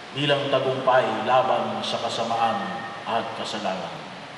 bilang tagumpay laban sa kasamaan at kasalanan.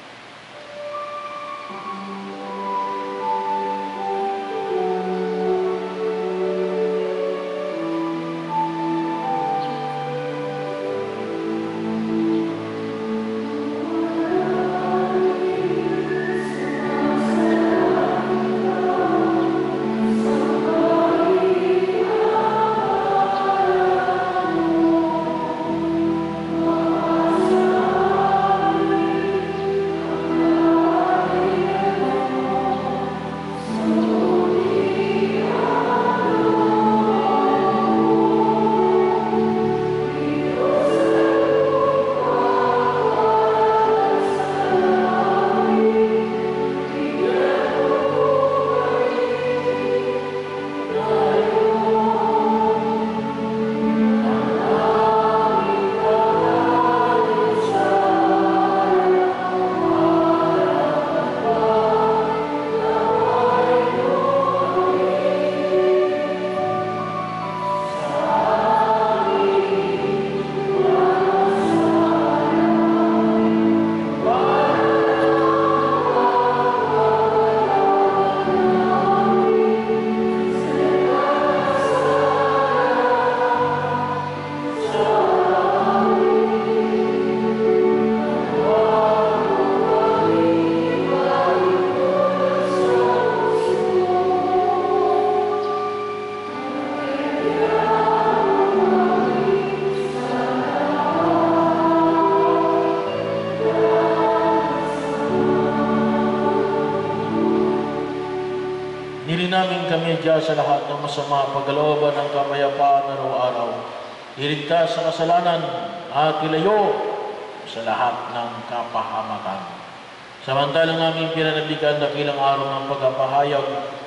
Namin kami diyan sa lahat ng masama, pagkalooban ng kapayapaan araw-araw. Iligtas sa kasalanan at ilayo sa lahat ng kapahamakan. Samantalang aming pinanabigan dakilang araw ng pagpapahayag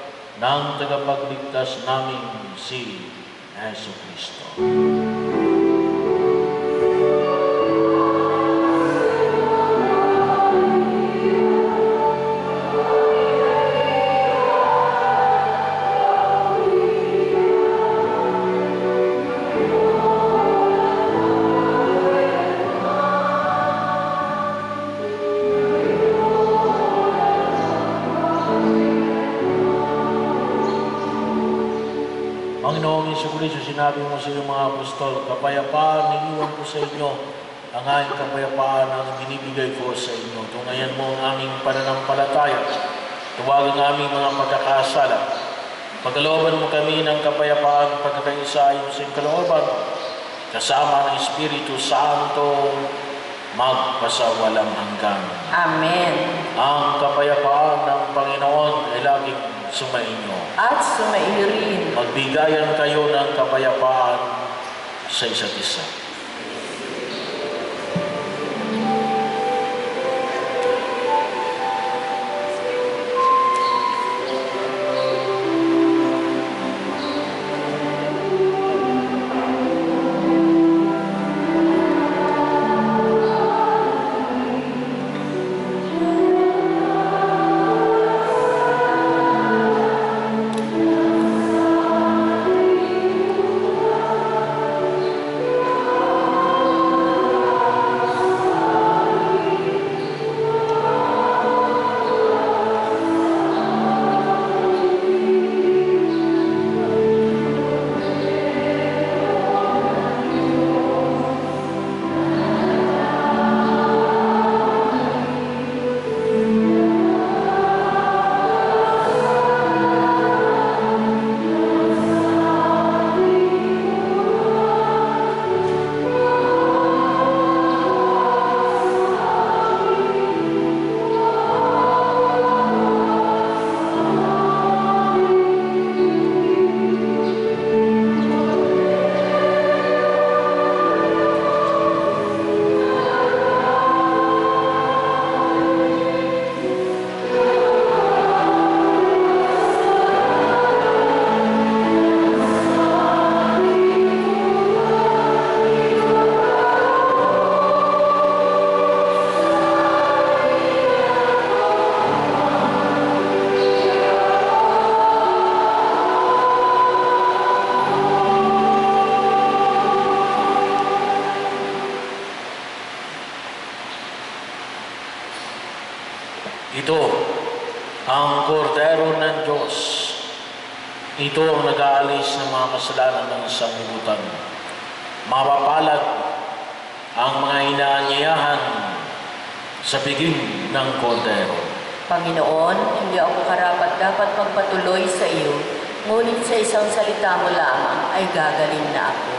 ng tagapagligtas namin si Yesu Kristo. Panginoong Jesucristo, sinabi mo sa iyong mga apostol, kapayapaan iniwan ko sa inyo, ang aking kapayapaan ang binibigay ko sa inyo. Tungayan mo ang aming pananampalataya, tuwagan ang aming mga pagkakasala. Pagkalooban mo kami ng kapayapaan, pagkakaisa ayon sa iyong kalooban, kasama ng Espiritu Santo, magpasawalang hanggan. Amen. Ang kapayapaan ng Panginoon ay laging sumainyo. At sumaiyo rin. Magbigayan kayo ng kapayapaan sa isa't isa. Ito ang kordero ng Diyos. Ito ang nag-aalis ng mga kasalanan ng sanglibutan. Mapapalad ang mga inaanyayahan sa biging ng kordero. Panginoon, hindi ako karapat dapat magpatuloy sa iyo, ngunit sa isang salita mo lamang ay gagaling na ako.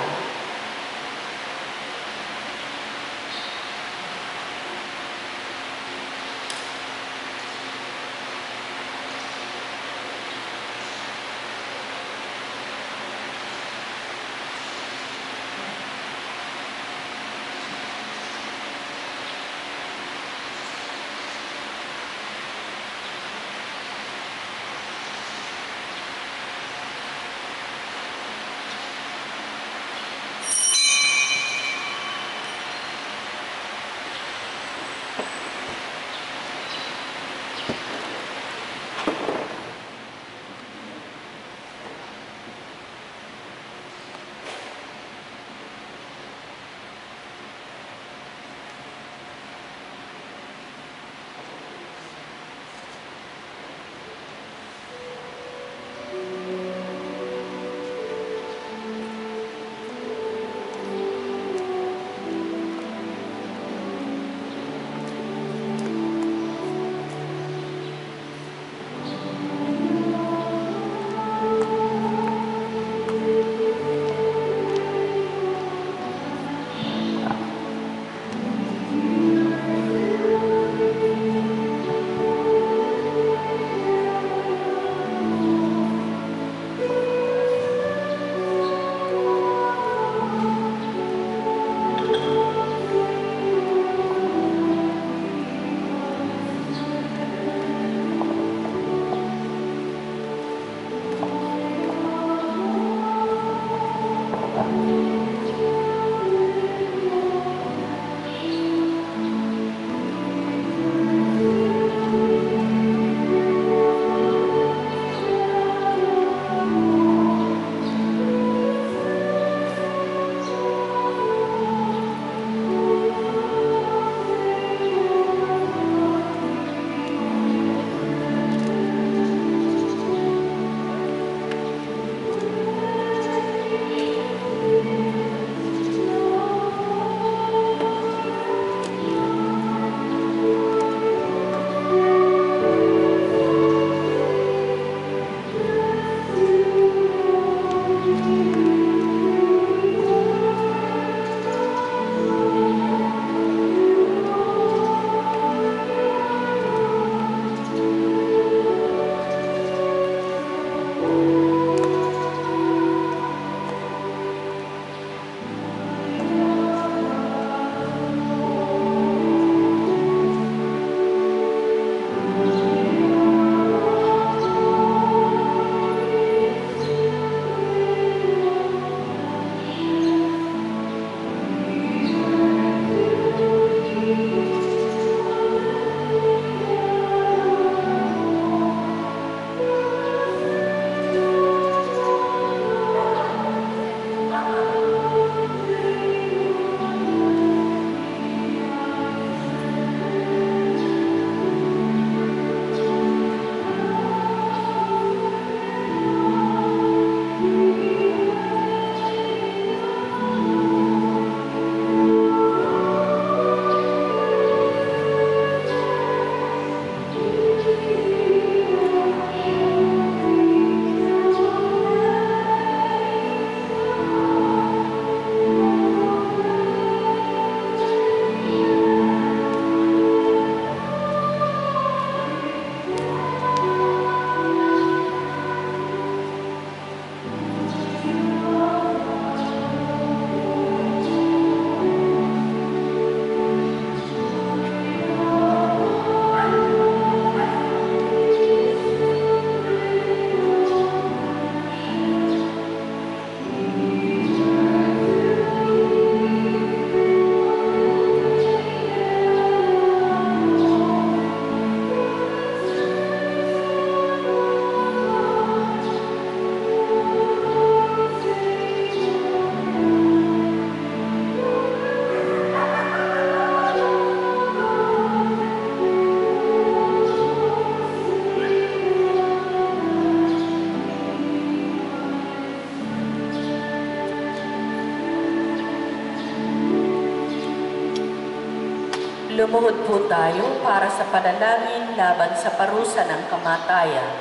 Lumuhod po tayo para sa panalangin laban sa parusa ng kamatayan.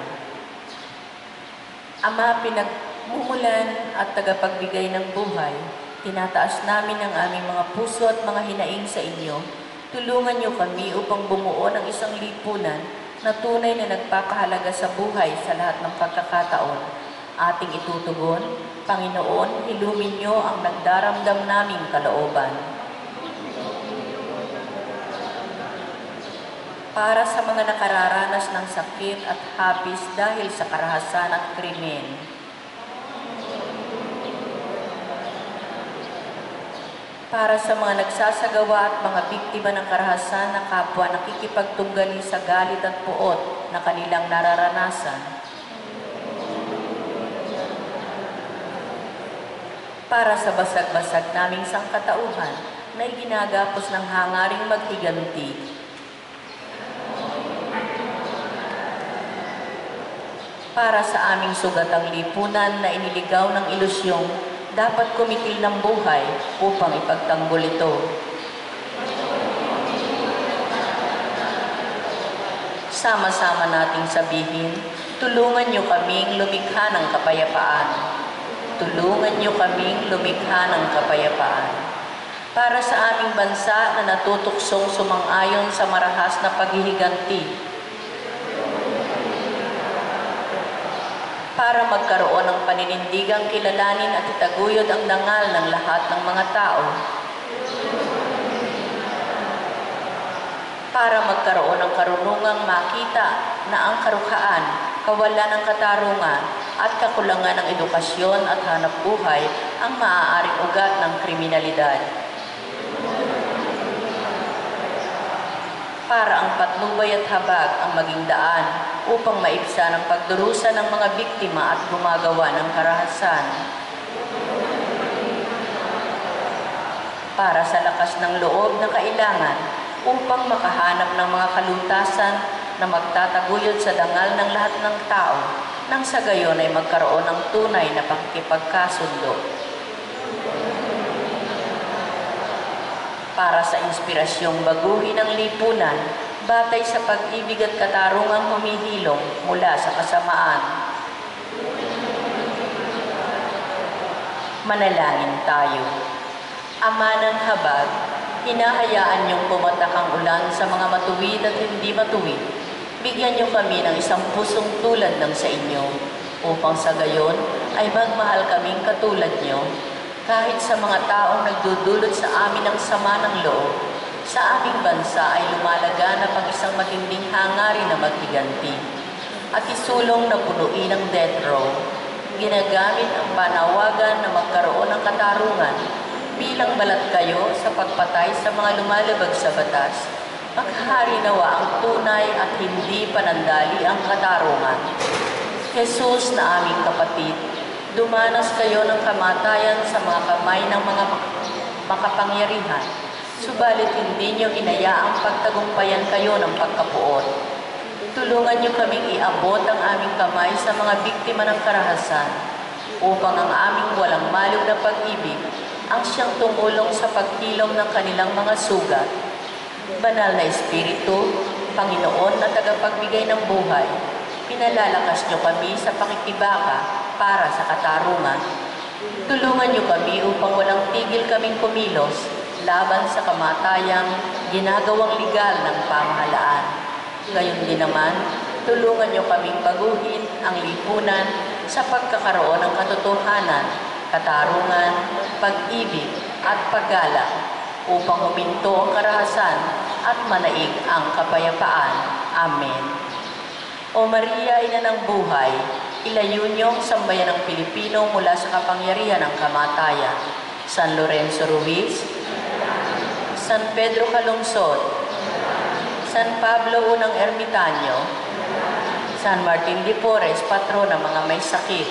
Ama, pinagmumulan at tagapagbigay ng buhay, tinataas namin ang aming mga puso at mga hinaing sa inyo. Tulungan niyo kami upang bumuo ng isang lipunan na tunay na nagpapahalaga sa buhay sa lahat ng pagkakataon. Ating itutugon, Panginoon, hilumin niyo ang nagdaramdam naming kalooban. Para sa mga nakararanas ng sakit at hapis dahil sa karahasan at krimen. Para sa mga nagsasagawa at mga biktima ng karahasan na kapwa nakikipagtunggali sa galit at puot na kanilang nararanasan. Para sa basag-basag naming sangkatauhan na iginagapos ng hangaring maghiganti. Para sa aming sugatang lipunan na iniligaw ng ilusyong dapat kumitil ng buhay upang ipagtanggol ito. Sama-sama nating sabihin, tulungan niyo kaming lumikha ng kapayapaan. Tulungan niyo kaming lumikha ng kapayapaan. Para sa aming bansa na natutuksong sumang-ayon sa marahas na paghihiganti. Para magkaroon ng paninindigang kilalanin at itaguyod ang dangal ng lahat ng mga tao. Para magkaroon ng karunungang makita na ang karukhaan, kawalan ng katarungan at kakulangan ng edukasyon at hanapbuhay ang maaaring ugat ng kriminalidad. Para ang patnubay at habag ang maging daan upang maibsan ang pagdurusa ng mga biktima at gumagawa ng karahasan. Para sa lakas ng loob na kailangan upang makahanap ng mga kalutasan na magtataguyod sa dangal ng lahat ng tao nang sa gayon ay magkaroon ng tunay na pakikipagkasundo. Para sa inspirasyong baguhin ang lipunan, batay sa pag-ibig at katarungang humihilom mula sa kasamaan. Manalangin tayo. Ama ng habag, hinahayaan niyong pumatak ang ulan sa mga matuwid at hindi matuwid. Bigyan niyo kami ng isang pusong tulad ng sa inyo, upang sa gayon ay magmahal kaming katulad niyo, kahit sa mga taong nagdudulot sa amin ng sama ng loob. Sa aming bansa ay lumalaga na pang-isang matinding hangarin na maghiganti at isulong na punuin ng death row. Ginagamit ang panawagan na magkaroon ng katarungan bilang balat kayo sa pagpatay sa mga lumalabag sa batas. Maghari nawa ang tunay at hindi panandali ang katarungan. Jesus na aming kapatid, dumanas kayo ng kamatayan sa mga kamay ng mga makapangyarihan. Subalit hindi niyo inayaang pagtagumpayan kayo ng pagkapuot. Tulungan niyo kaming iabot ang aming kamay sa mga biktima ng karahasan upang ang aming walang malug na pag-ibig ang siyang tumulong sa paghilom ng kanilang mga sugat. Banal na Espiritu, Panginoon na tagapagbigay ng buhay, pinalalakas niyo kami sa pakikibaka para sa katarungan. Tulungan niyo kami upang walang tigil kaming kumilos laban sa kamatayang ginagawang legal ng pamahalaan. Gayon din naman, tulungan niyo kaming baguhin ang lipunan sa pagkakaroon ng katotohanan, katarungan, pag-ibig at paggalang upang huminto ang karahasan at manaig ang kapayapaan. Amen. O Maria, Ina ng Buhay, ilayo niyo ang sambayan ng Pilipino mula sa kapangyarihan ng kamatayan. San Lorenzo Ruiz, San Pedro Calungsod, San Pablo Unang Ermitanyo, San Martin de Porres, patron ng mga may sakit.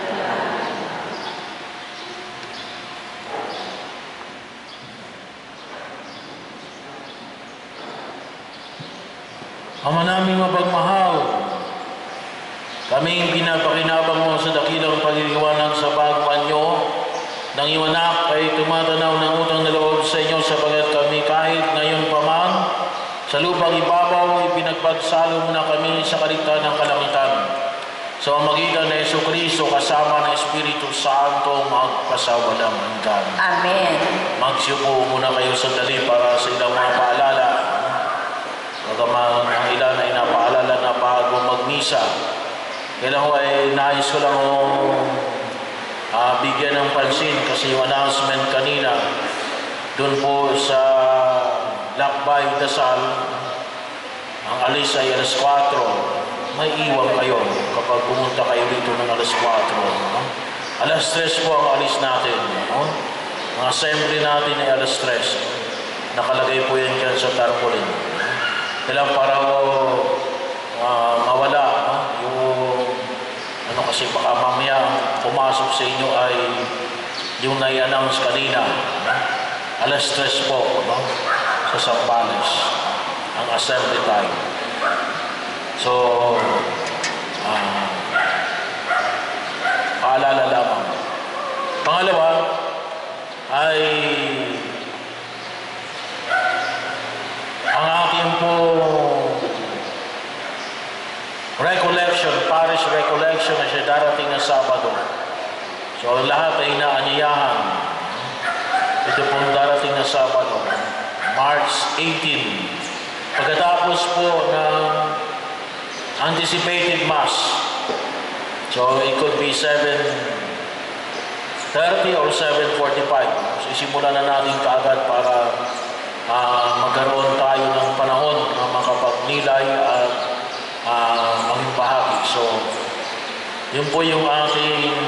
Ama naming mapagmahal, kaming pinapakinabang mo sa dakilang pagkiliwanag sa bago anyo ng iyong anak ay tumatanaw ng utang na loob sa inyo sapagat kami kahit ngayon pa man pangibabaw, ipinagbagsalom na kami sa kaligtahan ng kalangitan. Sa pamamagitan ng Jesucristo kasama ng Espiritu Santo magpasawalang hanggan. Amen. Magsiupo muna kayo sandali para sa ilang mga paalala. Bagaman ang ilan ay napaalala na bago magmisa. Kailan ko ay nais ko lang bigyan ng pansin kasi yung announcement kanina doon po sa Lakbay Dasal, ang alis ay alas 4. May iwan kayo kapag pumunta kayo dito ng alas 4. No? Alas 3 po ang alis natin. No? Ang assembly natin ay alas 3. Nakalagay po yan dyan sa tarpaulin. Kailang para mawala yung kasi baka mamaya pumasok sa inyo ay yung nai-announce kanina. Alas 3 po sa Sambales ang assembly time. So, paalala lamang. Pangalawa ay ang aking po recollection, parish recollection na siya darating na Sabado. So, lahat ay inaanyayahan. Ito pong darating na Sabado, March 18. Pagkatapos po ng anticipated Mass. So, it could be 7:30 or 7:45. So, isimulan na natin kaagad para magkaroon tayo ng panahon na makapagnilay at maging bahagi. So, yun po yung ating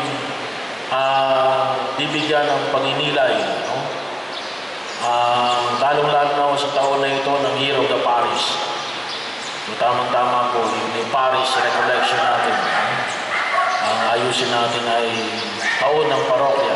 bibigyan ng paginilay. No? Lalong-lalo na sa taon na ito ng Year of the Parish. So, tamang-tama po, yung parish recollection natin. Ang ayusin natin ay taon ng parokya.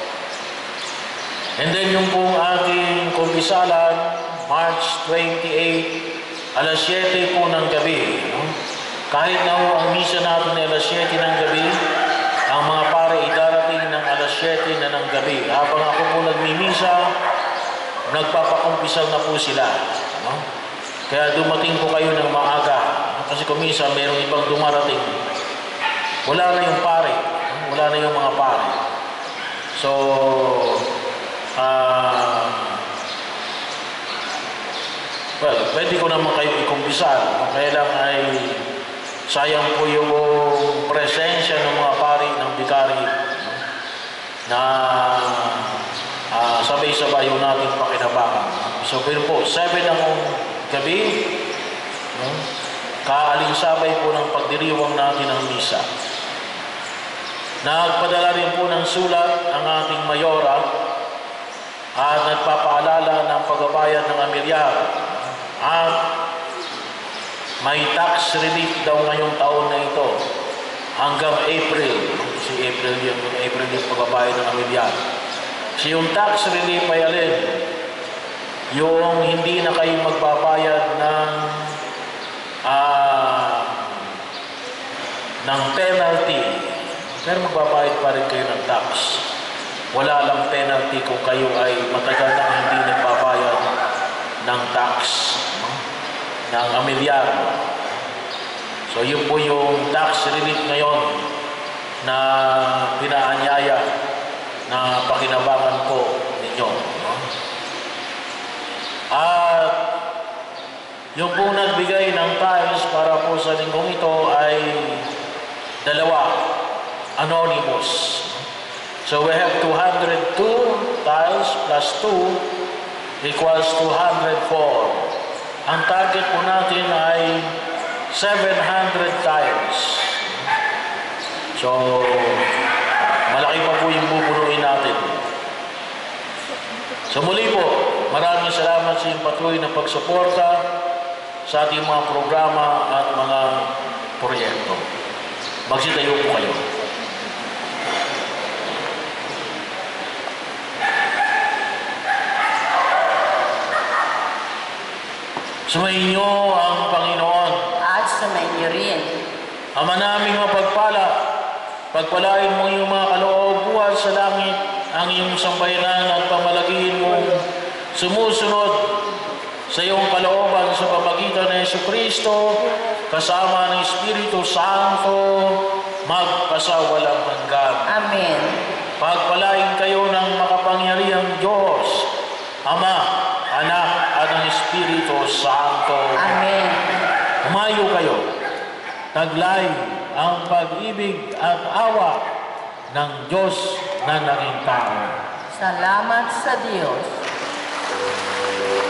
And then yung pong ating kumpisalan, March 28, alas 7 po ng gabi. No? Kahit na po ang misa natin ay alas 7 ng gabi, ang mga pare idarating ng alas 7 na ng gabi. Habang ako po nagmimisa, nagpapakumpisal na po sila. No? Kaya dumating po kayo ng maaga. Kasi kumisa, mayroong ibang dumarating. Wala na yung pare. Wala na yung mga pare. So, well, pwede ko naman kayo ikumpisal. Kaya lang ay sayang po yung presensya ng mga pare ng bikari na sabay-sabay yung nating pakinabangan. So, pero po, 7 ng gabi, no? Kaalinsabay po ng pagdiriwang natin ng misa. Nagpadala rin po ng sulat ang ating mayora at nagpapaalala ng pagbabayad ng amilyar at may tax relief daw ngayong taon na ito hanggang April. Si April yung pagbabayad ng amilyar. Si yung tax relief ay alin? Yung hindi na kayo magbabayad ng penalty, pero magbabayad pa rin kayo ng tax. Wala lang penalty kung kayo ay matagal na hindi nagbabayad ng tax, no? Ng amilyar. So yun po yung tax relief ngayon na pinaanyaya na pakinabangan po ninyo. No? At yung pong nagbigay ng tiles para po sa linggong ito ay 2, anonymous. So we have 202 tiles plus 2 equals 204. Ang target po natin ay 700 tiles. So, malaki pa po yung bubunuin natin. So muli po, maraming salamat sa iyong patuloy na pagsuporta sa ating mga programa at mga proyekto. Magsitayo po kayo. Sumayin niyo ang Panginoon. At sumayin niyo rin. Ama naming mapagpala, pagpalain mo iyong mga kaloob buhat sa langit, ang iyong sambayanan at pamalagiin mo sumusunod sa iyong kalooban sa pamagitan kalusugan ni Jesucristo, kasama ng Espiritu Santo, magpasawalang hanggan. Amen. Pagpalain kayo ng makapangyarihang Diyos, Ama, Anak, at ng Espiritu Santo. Amen. Umayo kayo. Taglay ang pag-ibig at awa ng Diyos na naging tao. Salamat sa Diyos.